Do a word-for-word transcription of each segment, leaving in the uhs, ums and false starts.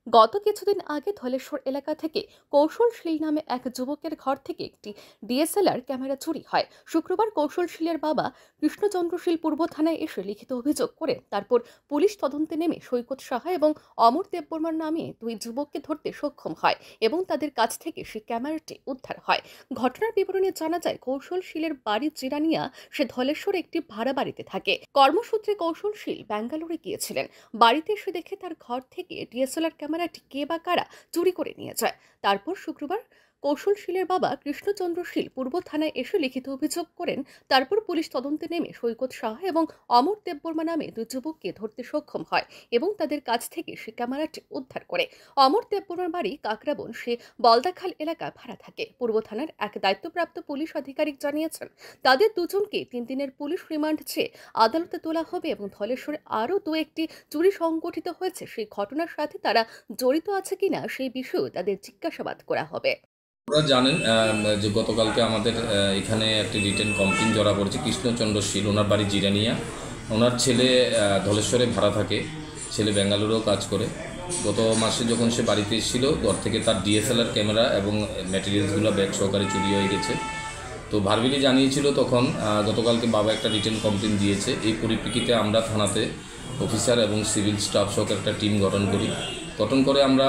গত কিছুদিন আগে ধলেশ্বর এলাকা থেকে কৌশলশীল নামে এক যুবকের ঘর থেকে একটি ডিএসএলআর ক্যামেরা চুরি হয়। শুক্রবার কৌশলশীলের বাবা কৃষ্ণচন্দ্রশীল পূর্ব থানায় এসে লিখিত অভিযোগ করে তারপর পুলিশ তদন্তে নেমে সৈকত সাহা এবং অমর দেববর্মার নামে দুই যুবককে ধরতে সক্ষম হয় এবং তাদের কাছ থেকে সেই ক্যামেরাটি উদ্ধার হয়। ঘটনার বিবরণে জানা যায়, কৌশলশীলের বাড়ি জিরানিয়া, সে ধলেশ্বরে একটি ভাড়া বাড়িতে থাকে। কর্মসূত্রে কৌশলশীল ব্যাঙ্গালোরে গিয়েছিলেন। বাড়িতে এসে দেখে তার ঘর থেকে ডিএসএলআর ক্যামেরাটি কে বা কারা চুরি করে নিয়ে যায়। তারপর শুক্রবার কৌশলশীলের বাবা কৃষ্ণচন্দ্রশীল পূর্ব থানায় এসে লিখিত অভিযোগ করেন। তারপর পুলিশ তদন্তে নেমে সৈকত সাহা এবং অমর দেববর্মা নামে দুই যুবককে ধরতে সক্ষম হয় এবং তাদের কাছ থেকে সে ক্যামেরাটি উদ্ধার করে। অমর দেববর্মার বাড়ি কাকরাবন, সে বলদাখাল এলাকা ভাড়া থাকে। পূর্ব থানার এক দায়িত্বপ্রাপ্ত পুলিশ আধিকারিক জানিয়েছেন, তাদের দুজনকে তিন দিনের পুলিশ রিমান্ড চেয়ে আদালতে তোলা হবে এবং ধলেশ্বরে আরও দু একটি চুরি সংগঠিত হয়েছে, সেই ঘটনার সাথে তারা জড়িত আছে কিনা সেই বিষয়েও তাদের জিজ্ঞাসাবাদ করা হবে। আপনারা জানেন যে গতকালকে আমাদের এখানে একটি রিটেন কমপ্লেইন জমা পড়েছে। কৃষ্ণচন্দ্রশীল, ওনার বাড়ি জিরানিয়া, ওনার ছেলে ধলেশ্বরে ভাড়া থাকে, ছেলে বেঙ্গালুরুও কাজ করে। গত মাসে যখন সে বাড়িতে এসেছিল, ঘর থেকে তার ডিএসএলআর ক্যামেরা এবং ম্যাটেরিয়ালসগুলো ব্যাগ সহকারে চুরি হয়ে গেছে। তো ভারবিলি জানিয়েছিল, তখন গতকালকে বাবা একটা রিটেন কমপ্লেইন দিয়েছে। এই পরিপ্রেক্ষিতে আমরা থানাতে অফিসার এবং সিভিল স্টাফ সহ একটা টিম গঠন করি। গঠন করে আমরা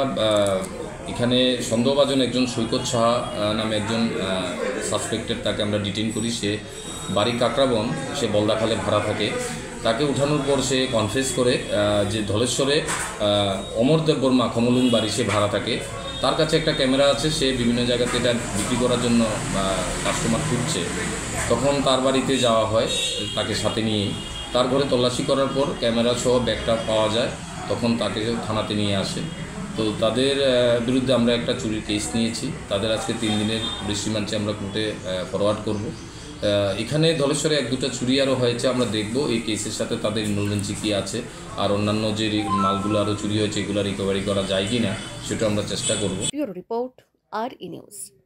এখানে সন্দেহভাজন একজন সৈকত সাহা নামে একজন সাসপেক্টেড, তাকে আমরা ডিটেইন করি। সে বাড়ি কাকরাবন, সে বলদাখালে ভাড়া থাকে। তাকে উঠানোর পর সে কনফেস করে যে ধলেশ্বরে অমর দেববর্মা কমলুং বাড়ি সে ভাড়া থাকে, তার কাছে একটা ক্যামেরা আছে, সে বিভিন্ন জায়গাতে এটা বিক্রি করার জন্য কাস্টমার খুঁজছে। তখন তার বাড়িতে যাওয়া হয় তাকে সাথে নিয়ে। তার ঘরে তল্লাশি করার পর ক্যামেরা সহ ব্যাগটা পাওয়া যায়, তখন তাকে থানাতে নিয়ে আসে। তো তাদের বিরুদ্ধে আমরা একটা চুরির কেস নিয়েছি। তাদের আজকে তিন দিনের পুলিশ রিমান্ড চেয়ে আমরা কোর্টে ফরওয়ার্ড করব। এখানে ধলেশ্বরে এক দুটা চুরি আরও হয়েছে, আমরা দেখব এই কেসের সাথে তাদের ইনভলভেন্সি কী আছে, আর অন্যান্য যে মালগুলো আরও চুরি হয়েছে এগুলো রিকভারি করা যায় কি না সেটা আমরা চেষ্টা করব। রিপোর্ট আর ই নিউজ।